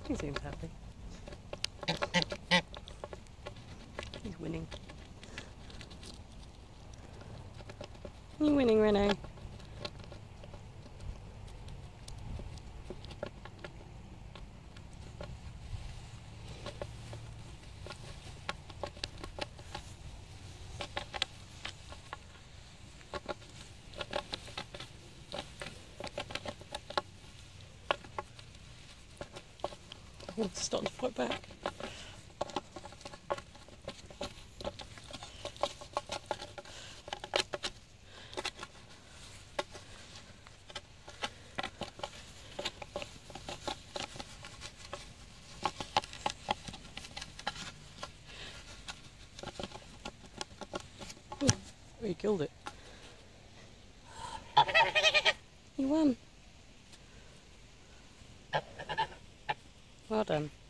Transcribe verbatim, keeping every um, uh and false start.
He seems happy. He's winning. You're winning, René. Oh, it's starting to fight back. Oh, you killed it. You won. Well done.